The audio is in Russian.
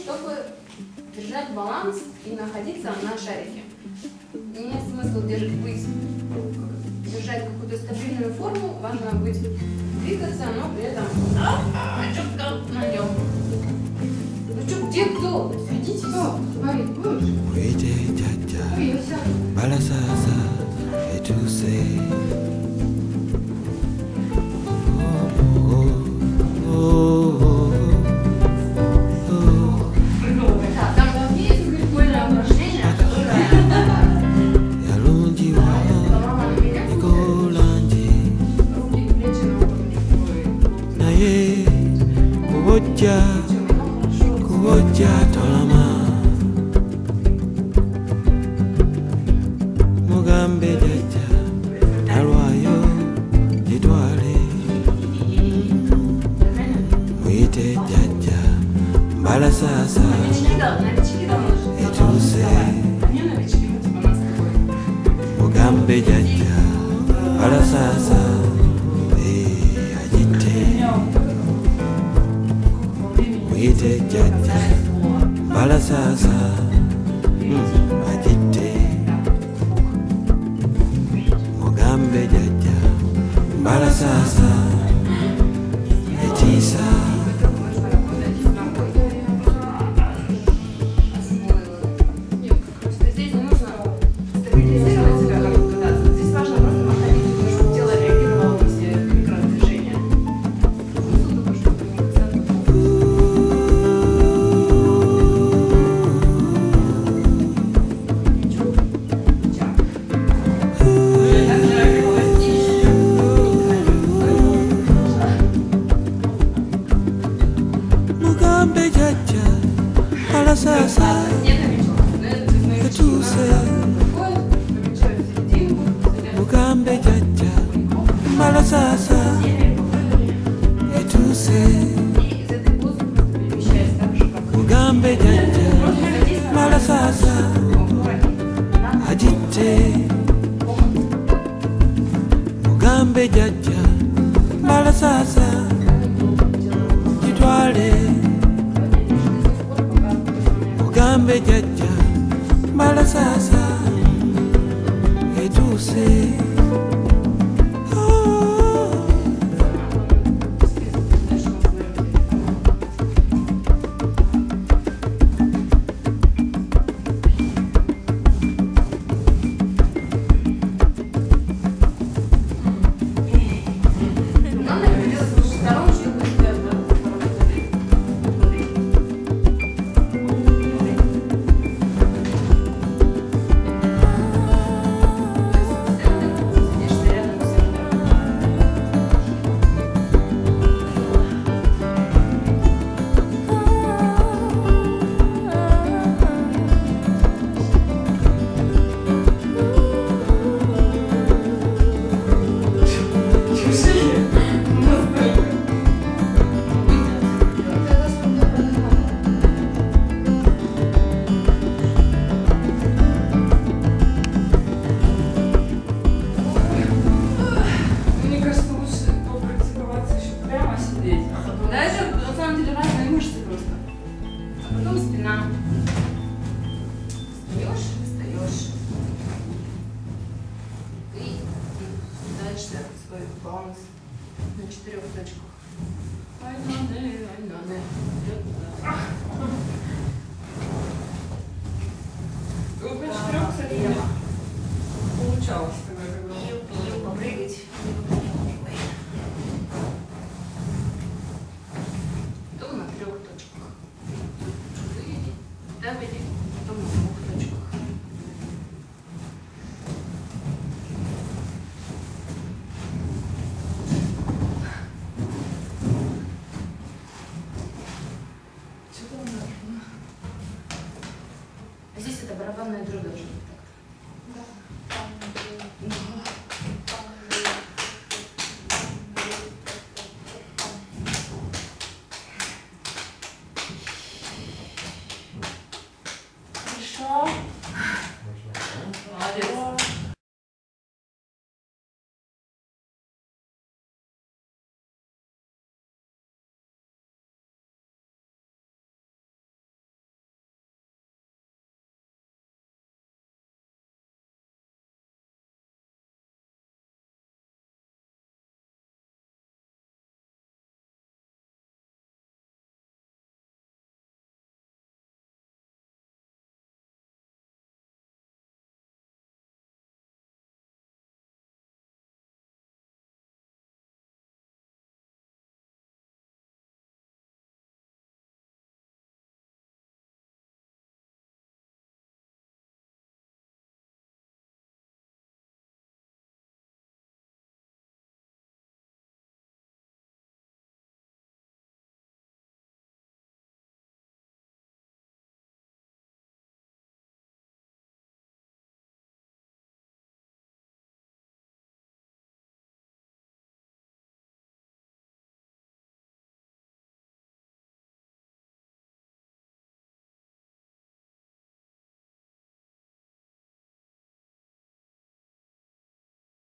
чтобы держать баланс и находиться на шарике. Нет смысла держать какую-то стабильную форму, важно быть двигаться, но при этом четко на нем. Ну что, где кто? Садитесь. Кто? Говорит, будешь? Ой, я сяду. Kuoja tolama Mugambe jaja Alwayo jitwale Mwite jaja Mbala sasa Etuse Mugambe jaja Mbala sasa Ajite Mwite jaja Mbala sasa Ajite Mugambe jaja Mbala sasa Etisa Здесь не нужно стабилизировать себя, как пытаться. Здесь важно просто находить, чтобы тело реагировало на все микродвижения. Mugambe jaja Mbala sasa Etuse Mugambe jaja Mbala sasa Etuse Mugambe jaja Mbala sasa Ajite Mugambe jaja Mbala sasa Jitwale Mugambe jaja Mbala sasa Etuse Надо делать с двух сторон, чтобы Мне кажется, лучше попрактиковаться еще прямо сидеть, а потом... Да, это на самом деле разные мышцы просто. А потом спина. Встаешь. И дальше свой баланс на 4 точках. Ай, надо.